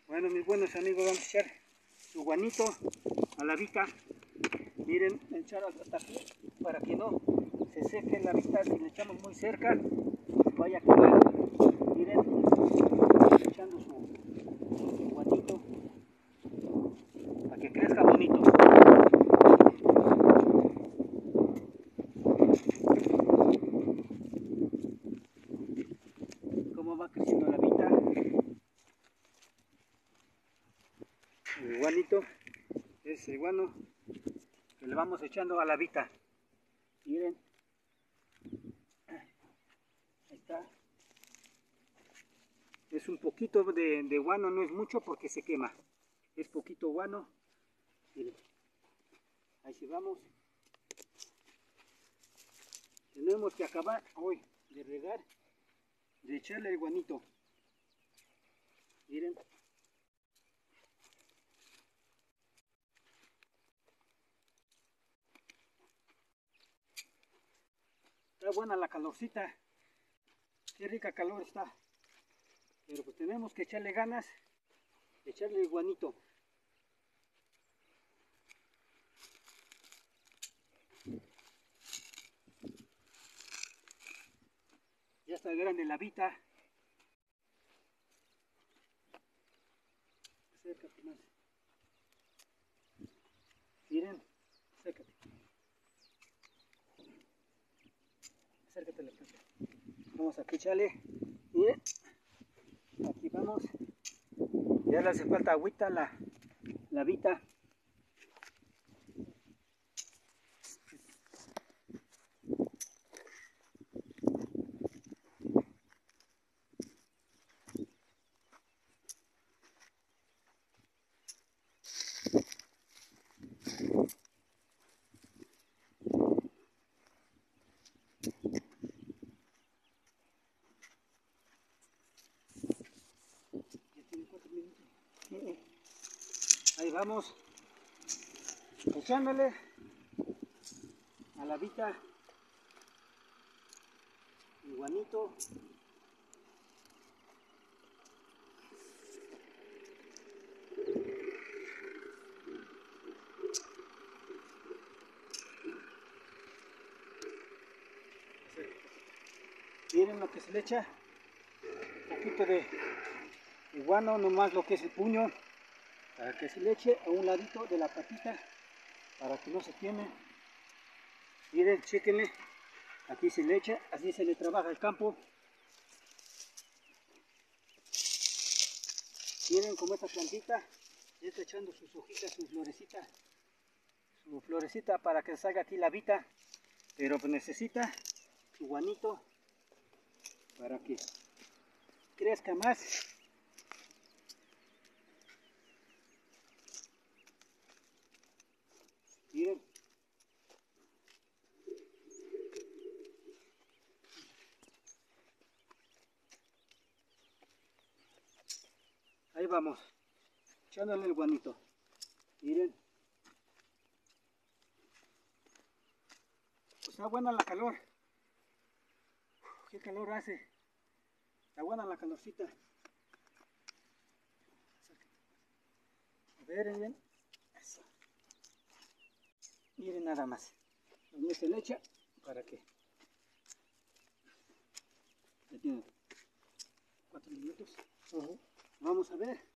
Bueno, mis buenos amigos, vamos a echar su guanito a la vita. Miren, echar hasta aquí para que no se seque la vita. Si le echamos muy cerca, se vaya a quemar. Miren, echando su guanito para que crezca bonito. Cómo va creciendo la vita. El guanito es el guano que le vamos echando a la vita. Miren, ahí está. Es un poquito de guano, no es mucho porque se quema. Es poquito guano. Miren, ahí sí vamos. Tenemos que acabar hoy de regar, de echarle el guanito. Miren. Está buena la calorcita. Qué rica calor está. Pero pues tenemos que echarle ganas, echarle el guanito. Ya está grande la vita. Acércate más. Miren, acércate. Acércate la planta. Vamos a echarle. Miren, aquí vamos. Ya le hace falta agüita la vita. Ahí vamos, echándole a la vita el guanito. Miren lo que se le echa, un poquito de guano, nomás lo que es el puño, para que se le eche a un ladito de la patita, para que no se queme. Miren, chéquenle, aquí se le echa, así se le trabaja el campo. Miren como esta plantita ya está echando sus hojitas, su florecita para que salga aquí la vita, pero pues necesita su guanito para que crezca más. Miren, ahí vamos, echándole el guanito. Miren, pues está buena la calor. Qué calor hace. Está buena la calorcita. A ver, miren. Eso. Miren nada más. Nos mete leche para que. Ya tiene 4 minutos. Vamos a ver.